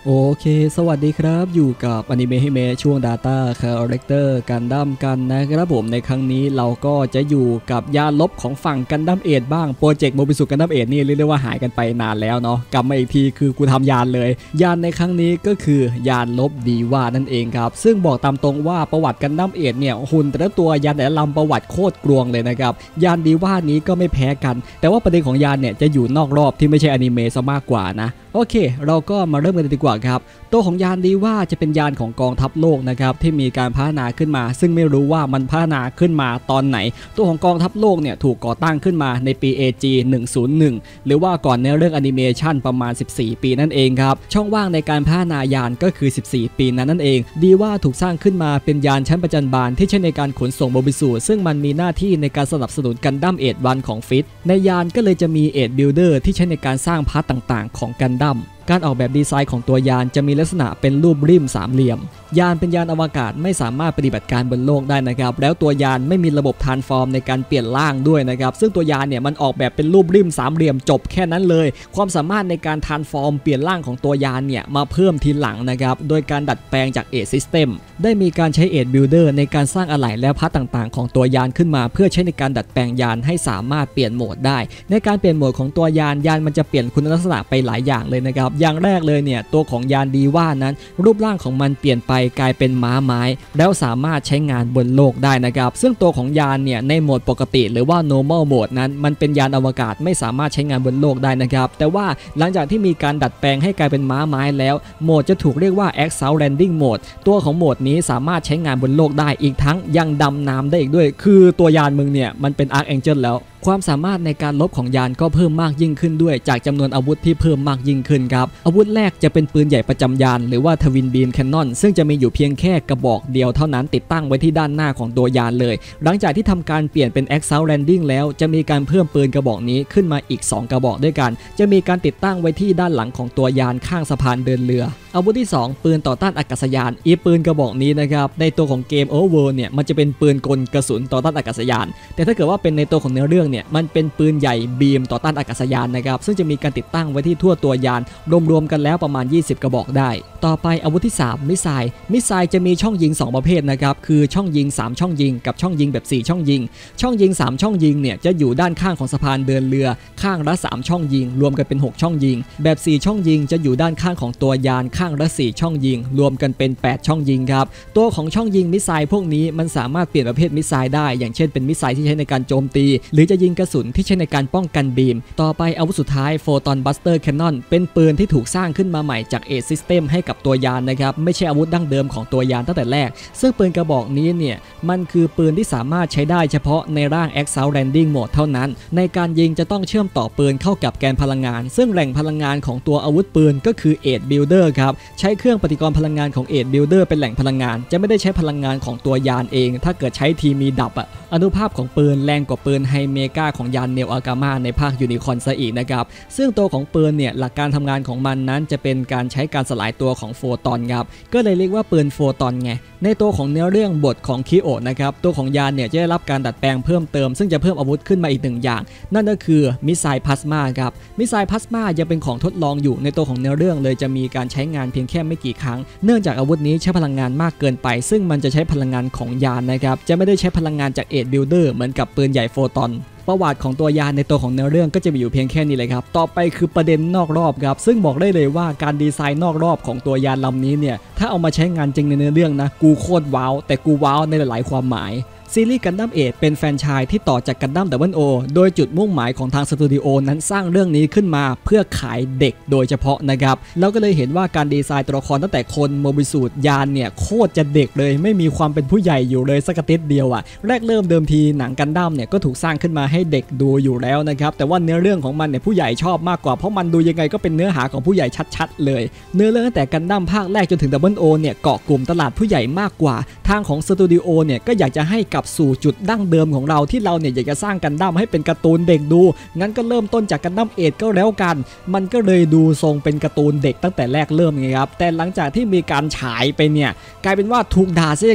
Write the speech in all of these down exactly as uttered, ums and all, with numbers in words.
โอเคสวัสดีครับอยู่กับอนิเมะฮิเมะช่วง Data Character กันดั้มกันนะครับผมในครั้งนี้เราก็จะอยู่กับยานลบของฝั่งกันดั้มเอทบ้างโปรเจกต์โมบิสุกันดั้มเอทนี่เรียกได้ว่าหายกันไปนานแล้วเนาะกลับมาอีกทีคือกูทำยานเลยยานในครั้งนี้ก็คือยานลบดีว่านั่นเองครับซึ่งบอกตามตรงว่าประวัติกันดั้มเอทเนี่ยหุ่นแต่ละตัวยานแต่ละลำประวัติโคตรกลวงเลยนะครับยานดีว่านี้ก็ไม่แพ้กันแต่ว่าประเด็นของยานเนี่ยจะอยู่นอกรอบที่ไม่ใช่อนิเมะซะมากกว่านะโอเคเราก็มาเริ่มกันดีกว่าครับตัวของยานดีว่าจะเป็นยานของกองทัพโลกนะครับที่มีการพัฒนาขึ้นมาซึ่งไม่รู้ว่ามันพัฒนาขึ้นมาตอนไหนตัวของกองทัพโลกเนี่ยถูกก่อตั้งขึ้นมาในปี เอ จี หนึ่งศูนย์หนึ่งหรือว่าก่อนในเรื่องแอนิเมชันประมาณสิบสี่ปีนั่นเองครับช่องว่างในการพัฒนายานก็คือสิบสี่ปีนั้นนั่นเองดีว่าถูกสร้างขึ้นมาเป็นยานชั้นประจันบานที่ใช้ในการขนส่งโมบิสูซึ่งมันมีหน้าที่ในการสนับสนุนกันดั้มเอทวันของฟิตในยานก็เลยจะมีเอทบิลเดอร์ที่ใช้ในการสร้างพาร์ตต่างๆของกันดั้มการออกแบบดีไซน์ของตัวยานจะมีลักษณะเป็นรูปริมสามเหลี่ยมยานเป็นยานอวกาศไม่สามารถปฏิบัติการบนโลกได้นะครับแล้วตัวยานไม่มีระบบทรานส์ฟอร์มในการเปลี่ยนร่างด้วยนะครับซึ่งตัวยานเนี่ยมันออกแบบเป็นรูปริมสามเหลี่ยมจบแค่นั้นเลยความสามารถในการทรานส์ฟอร์มเปลี่ยนร่างของตัวยานเนี่ยมาเพิ่มทีหลังนะครับโดยการดัดแปลงจากเอทซิสเต็มได้มีการใช้เอทบิลเดอร์ในการสร้างอะไหล่และพาร์ตต่างๆของตัวยานขึ้นมาเพื่อใช้ในการดัดแปลงยานให้สามารถเปลี่ยนโหมดได้ในการเปลี่ยนโหมดของตัวยานยานมันจะเปลี่ยนคุณลักษณะไปหลายอย่างเลยนะครับอย่างแรกเลยเนี่ยตัวของยานดีว่านั้นรูปร่างของมันเปลี่ยนไปกลายเป็นม้าไม้แล้วสามารถใช้งานบนโลกได้นะครับซึ่งตัวของยานเนี่ยในโหมดปกติหรือว่า normal mode นั้นมันเป็นยานอวกาศไม่สามารถใช้งานบนโลกได้นะครับแต่ว่าหลังจากที่มีการดัดแปลงให้กลายเป็นม้าไม้แล้วโหมดจะถูกเรียกว่า Exalt Landing Mode ตัวของโหมดนี้สามารถใช้งานบนโลกได้อีกทั้งยังดำน้ำได้อีกด้วยคือตัวยานมึงเนี่ยมันเป็น Archangel แล้วความสามารถในการลบของยานก็เพิ่มมากยิ่งขึ้นด้วยจากจำนวนอาวุธที่เพิ่มมากยิ่งขึ้นครับอาวุธแรกจะเป็นปืนใหญ่ประจำยานหรือว่าทวินบีมแคนนอนซึ่งจะมีอยู่เพียงแค่กระบอกเดียวเท่านั้นติดตั้งไว้ที่ด้านหน้าของตัวยานเลยหลังจากที่ทำการเปลี่ยนเป็น Exalt Landing แล้วจะมีการเพิ่มปืนกระบอกนี้ขึ้นมาอีกสองกระบอกด้วยกันจะมีการติดตั้งไว้ที่ด้านหลังของตัวยานข้างสะพานเดินเรืออาวุธที่สองปืนต่อต้านอากาศยานอีปืนกระบอกนี้นะครับในตัวของเกม Overworld เนี่ยมันจะเป็นปืนกลกระสุนต่อต้านอากาศยานแต่ถ้าเกิดว่าเป็นในตัวของเนื้อเรื่องเนี่ยมันเป็นปืนใหญ่บีมต่อต้านอากาศยานนะครับซึ่งจะมีการติดตั้งไว้ที่ทั่วตัวยานรวมๆกันแล้วประมาณยี่สิบกระบอกได้ต่อไปอาวุธที่สามมิสไซล์มิสไซล์จะมีช่องยิงสองประเภทนะครับคือช่องยิงสามช่องยิงกับช่องยิงแบบสี่ช่องยิงช่องยิงสามช่องยิงเนี่ยจะอยู่ด้านข้างของสะพานเดินเรือข้างละสามช่องยิงรวมกันเป็นหกช่องยิงแบบสี่ช่องยิงจะอยู่ด้านข้างของตัวยานข้างละสี่ช่องยิงรวมกันเป็นแปดช่องยิงครับตัวของช่องยิงมิสไซล์พวกนี้มันสามารถเปลี่ยนประเภทมิสไซล์ได้อย่างเช่นเป็นมิสไซล์ที่ใช้ในการโจมตีหรือจะยิงกระสุนที่ใช้ในการป้องกันบีมต่อไปอาวุธสุดท้ายโฟตอนบัสเตอร์แคนนอนเป็นปืนที่ถูกสร้างขึ้นมาใหม่จากเอทซิสเต็มให้กับตัวยานนะครับไม่ใช่อาวุธดั้งเดิมของตัวยานตั้งแต่แรกซึ่งปืนกระบอกนี้เนี่ยมันคือปืนที่สามารถใช้ได้เฉพาะในร่าง Exalt Landing Mode เท่านั้นในการยิงจะต้องเชื่อมต่อปืนเข้ากับแกนพลังงานซึ่งแหล่งพลังงานของตัวอาวุธปืนก็คือเอทบิลเดอร์ครับใช้เครื่องปฏิกรณ์พลังงานของเอทบิลเดอร์เป็นแหล่งพลังงานจะไม่ได้ใช้พลังงานของตัวยานเองถ้าเกิดใช้ทีมีดับอะอนุภาพของปืนแรงกว่าปืนไฮเมกาของยานเนลอากามาในภาคยูนิคอร์นซะอีกนะครับซึ่งตัวของปืนเนี่ยหลักการทำงานของมันนั้นจะเป็นการใช้การสลายตัวของโฟตอนครับก็เลยเรียกว่าปืนโฟตอนไงในตัวของเนื้อเรื่องบทของคิโอะนะครับตัวของยานเนี่ยจะได้รับการดัดแปลงเพิ่มเติมซึ่งจะเพิ่มอาวุธขึ้นมาอีกหนึ่งอย่างนั่นก็คือมิสไซล์พลาสมาครับมิสไซล์พลาสมายังเป็นของทดลองอยู่ในตัวของเนื้อเรื่องเลยจะมีการใช้งานเพียงแค่ไม่กี่ครั้งเนื่องจากอาวุธนี้ใช้พลังงานมากเกินไปซึ่งมันจะใช้พลังงานของยานนะครับจะไม่ได้ใช้พลังงานจากเอทบิลเดอร์เหมือนกับปืนใหญ่โฟตอนประวัติของตัวยานในตัวของเนื้อเรื่องก็จะมีอยู่เพียงแค่นี้เลยครับต่อไปคือประเด็นนอกรอบครับซึ่งบอกได้เลยว่าการดีไซน์นอกรอบของตัวยานลำนี้เนี่ยถ้าเอามาใช้งานจริงในเนื้อเรื่องนะกูโคตรว้าวแต่กูว้าวในหลายๆความหมายซีรีส์กันดั้มเอทเป็นแฟรนไชส์ที่ต่อจากกันดั้มดับเบิลโอโดยจุดมุ่งหมายของทางสตูดิโอนั้นสร้างเรื่องนี้ขึ้นมาเพื่อขายเด็กโดยเฉพาะนะครับแล้วก็เลยเห็นว่าการดีไซน์ตัวละครตั้งแต่คนโมบิสูตยานเนี่ยโคตรจะเด็กเลยไม่มีความเป็นผู้ใหญ่อยู่เลยสักติดเดียวอะแรกเริ่มเดิมทีหนังกันดั้มเนี่ยก็ถูกสร้างขึ้นมาให้เด็กดูอยู่แล้วนะครับแต่ว่าเนื้อเรื่องของมันเนี่ยผู้ใหญ่ชอบมากกว่าเพราะมันดูยังไงก็เป็นเนื้อหาของผู้ใหญ่ชัดๆเลยเนื้อเรื่องตั้งแต่กันดั้มภาคแรกจนถึงดับเบิลโอเนี่ยเกาะกลุ่มตลาดผู้ใหญ่มากกว่าทางของสตูดิโอเนี่ยก็อยากจะให้กลับสู่จุดดั้งเดิมของเราที่เราเนี่ยอยากจะสร้างกันดั้มให้เป็นการ์ตูนเด็กดูงั้นก็เริ่มต้นจากกันดั้มเอทก็แล้วกันมันก็เลยดูทรงเป็นการ์ตูนเด็กตั้งแต่แรกเริ่มไงครับแต่หลังจากที่มีการฉายไปเนี่ยกลายเป็นว่าถูกด่าซะอย่างนั้น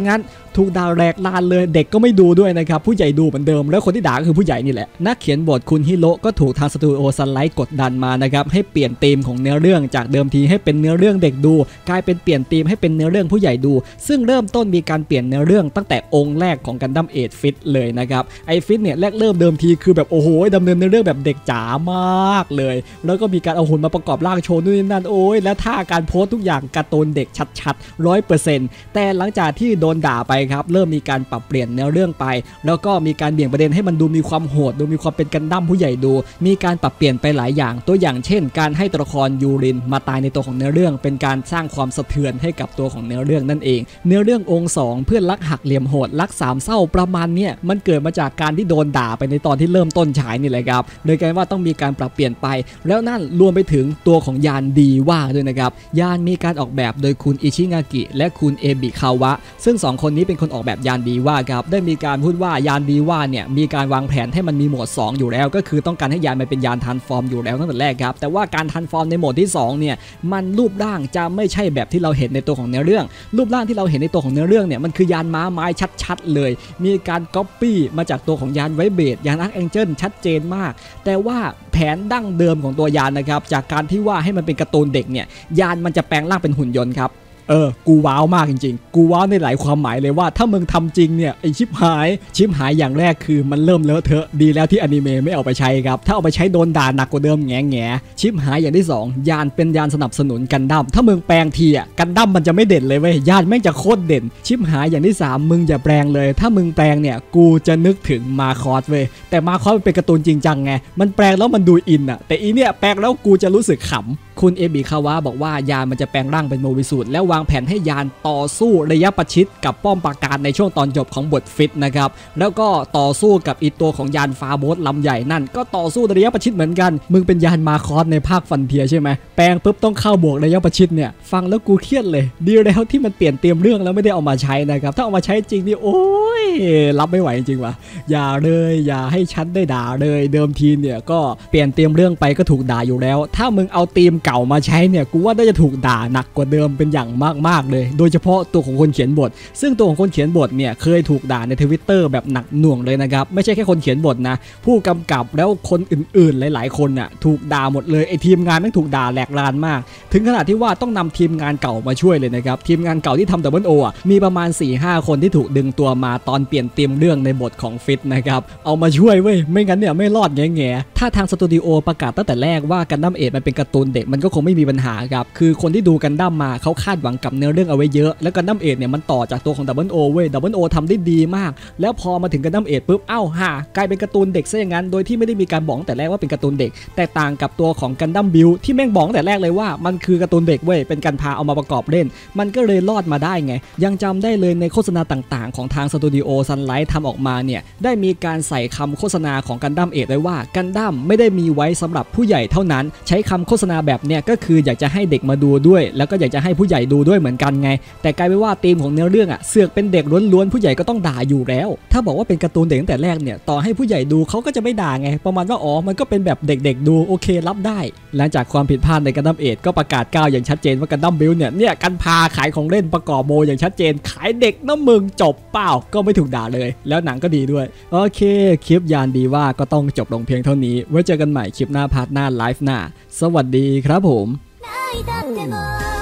ถูกด่าแรกลานเลยเด็กก็ไม่ดูด้วยนะครับผู้ใหญ่ดูเหมือนเดิมแล้วคนที่ด่าก็คือผู้ใหญ่นี่แหละนักเขียนบทคุณฮิโร่ก็ถูกทางสตูดิโอซันไลท์กดดันมานะครับให้เปลี่ยนธีมของเนื้อเรื่องจากเดิมทีให้เป็นเนื้อเรื่องเด็กดูกลายเป็นเปลี่ยนธีมให้เป็นเนื้อเรื่องผู้ใหญ่ดูซึ่งเริ่มต้นมีการเปลี่ยนเนื้อเรื่องตั้งแต่องค์แรกของกันดั้มเอทฟิตเลยนะครับไอฟิตเนี่ยแรกเริ่มเดิมทีคือแบบโอ้โหดำเนินเนื้อเรื่องแบบเด็กจ๋ามากเลยแล้วก็มีการเอาหุ่นมาประกอบร่างโชว์นู่นนี่นั่นโอ้ยและท่าการโพสทุกอย่างการ์ตูนเด็กชัดๆร้อยเปอร์เซ็นต์แต่หลังจากที่โดนด่าไปครับเริ่มมีการปรับเปลี่ยนเนื้อเรื่องไปแล้วก็มีการเบี่ยงประเด็นให้มันดูมีความโหดดูมีความเป็นกันดั้มผู้ใหญ่ดูมีการปรับเปลี่ยนไปหลายอย่างตัวอย่างเช่นการให้ตัวละครยูรินมาตายในตัวของเนื้อเรื่องเป็นการสร้างความสะเทือนให้กับตัวของเนื้อเรื่องนั่นเองเนื้อเรื่ององค์สองเพื่อนรักหักเหลี่ยมโหดรักสามเศร้าประมาณเนี้ยมันเกิดมาจากการที่โดนด่าไปในตอนที่เริ่มต้นฉายนี่แหละครับโดยการว่าต้องมีการปรับเปลี่ยนไปแล้วนั่นรวมไปถึงตัวของยานดีว่าด้วยนะครับยานมีการออกแบบโดยคุณอิชิงากิและคุณเอบิคาวะซึ่งสองคนนี้เป็นคนออกแบบยานดีว่าครับได้มีการพูดว่ายานดีว่าเนี่ยมีการวางแผนให้มันมีโหมดสองอยู่แล้วก็คือต้องการให้ยานมันเป็นยานทันฟอร์มอยู่แล้วตั้งแต่แรกครับแต่ว่าการทันฟอร์มในโหมดที่สองเนี่ยมันรูปร่างจะไม่ใช่แบบที่เราเห็นในตัวของเนื้อเรื่องรูปร่างที่เราเห็นในตัวของเนื้อเรื่องเนี่ยมันคือยานม้าไม้ชัดๆเลยมีการก๊อปปี้มาจากตัวของยานไวเบทยานอาร์คแองเจิลชัดเจนมากแต่ว่าแผนดั้งเดิมของตัวยานนะครับจากการที่ว่าให้มันเป็นการ์ตูนเด็กเนี่ยยานมันจะแปลงร่างเป็นหุ่นยนต์ครับเออกูว้าวมากจริงๆกูว้าวในหลายความหมายเลยว่าถ้ามึงทำจริงเนี่ยไอชิปหายชิปหายอย่างแรกคือมันเริ่มเลอะเทอะดีแล้วที่อนิเมะไม่เอาไปใช้ครับถ้าเอาไปใช้โดนด่าหนักกว่าเดิมแง่แง่ชิปหายอย่างที่สองยานเป็นยานสนับสนุนกันดั้มถ้ามึงแปลงทีอ่ะกันดั้มมันจะไม่เด่นเลยเว้ยยานแม่งจะโคตรเด่นชิปหายอย่างที่สามมึงอย่าแปลงเลยถ้ามึงแปลงเนี่ยกูจะนึกถึงมาคอสเว้ยแต่มาคอสเป็นการ์ตูนจริงจังไงมันแปลงแล้วมันดูอินอ่ะแต่อีเนี่ยแปลงแล้วกูจะรู้สึกขำคุณเอบิคาวะบอกว่ายานมันจะแปลงร่างเป็นโมบิสูตและวางแผนให้ยานต่อสู้ระยะประชิดกับป้อมปราการในช่วงตอนจบของบทฟิตนะครับแล้วก็ต่อสู้กับอีตัวของยานฟาโบสลำใหญ่นั่นก็ต่อสู้ระยะประชิดเหมือนกันมึงเป็นยานมาคอสในภาคฟันเทียใช่ไหมแปลงปุ๊บต้องเข้าบวกระยะประชิดเนี่ยฟังแล้วกูเครียดเลยดีแล้วที่มันเปลี่ยนเตรียมเรื่องแล้วไม่ได้เอามาใช้นะครับถ้าเอามาใช้จริงนี่โอ้ยรับไม่ไหวจริงว่ะอย่าเลยอย่าให้ฉันได้ด่าเลยเดิมทีเนี่ยก็เปลี่ยนเตรียมเรื่องไปก็ถูกด่าอยู่แล้วถ้ามึงเอาธีมเก่ามาใช้เนี่ยกูว่าน่าจะถูกด่าหนักกว่าเดิมเป็นอย่างมากๆเลยโดยเฉพาะตัวของคนเขียนบทซึ่งตัวของคนเขียนบทเนี่ยเคยถูกด่าใน ทวิตเตอร์ แบบหนักหน่วงเลยนะครับไม่ใช่แค่คนเขียนบทนะผู้กำกับแล้วคนอื่นๆหลายๆคนน่ะถูกด่าหมดเลยไอทีมงานแม่งถูกด่าแหลกลานมากถึงขนาดที่ว่าต้องนำทีมงานเก่ามาช่วยเลยนะครับทีมงานเก่าที่ทำดับเบิลโออ่ะมีประมาณ สี่ห้า คนที่ถูกดึงตัวมาตอนเปลี่ยนธีมเรื่องในบทของฟิตนะครับเอามาช่วยเว้ยไม่งั้นเนี่ยไม่รอดแง่ๆถ้าทางสตูดิโอประกาศตั้งแต่แรกว่ากันดั้มเอทมันเป็นการ์ตูนเด็กมันก็คงไม่มีปัญหาครับคือคนที่ดูกันดั้มมาเขาคาดหวังกับเนื้อเรื่องเอาไว้เยอะแล้วกันดั้มเอทเนี่ยมันต่อจากตัวของดับเบิลโอเว้ยดับเบิลโอทำได้ดีมากแล้วพอมาถึงกันดั้มเอทปุ๊บเอ้าฮ่ากลายเป็นการ์ตูนเด็กซะอย่างนั้นโดยที่ไม่ได้มีการบอกแต่แรกว่าเป็นการ์ตูนเด็กแตกต่างกับตัวของกันดั้มบิลที่แม่งบอกแต่แรกเลยว่ามันคือการ์ตูนเด็กเว้ยเป็นการพาเอามาประกอบเล่นมันก็เลยรอดมาได้ไงยังจำได้เลยในโฆษณาต่างๆของทางสตูดิโอซันไลท์ทำออกมาเนี่ยได้มีการใส่คำโฆษณาของกันดั้มเอทไว้ว่ากันดั้มไม่ได้มีไว้สำหรับผู้ใหญ่เท่านั้นใช้คำโฆษณาแบบเนี้ยก็คืออยากจะให้เด็กมาดูด้วยแล้วก็อยากจะให้ผู้ใหญ่ดูด้วยเหมือนกันไงแต่กลายเป็นว่าธีมของเนื้อเรื่องอ่ะเสือกเป็นเด็กล้วนๆผู้ใหญ่ก็ต้องด่าอยู่แล้วถ้าบอกว่าเป็นการ์ตูนเด็กตั้งแต่แรกเนี่ยต่อให้ผู้ใหญ่ดูเขาก็จะไม่ด่าไงประมาณว่าอ๋อมันก็เป็นแบบเด็กๆดูโอเครับได้หลังจากความผิดพลาดในกันดั้มเอทก็ประกาศก้าวอย่างชัดเจนว่ากันดั้มบิลเนี่ยเนี่ยกันพาขายของเล่นประกอบโมอย่างชัดเจนขายเด็กน้ำมึงจบเปล่าก็ไม่ถูกด่าเลยแล้วหนังก็ดีด้วยโอเคคลิปยานดีว่าก็ต้องจบลงเพียงเท่านี้ไว้เจอกันใหม่คลิปหน้าพาร์ทหน้าไลฟ์หน้าสวัสดีครับผม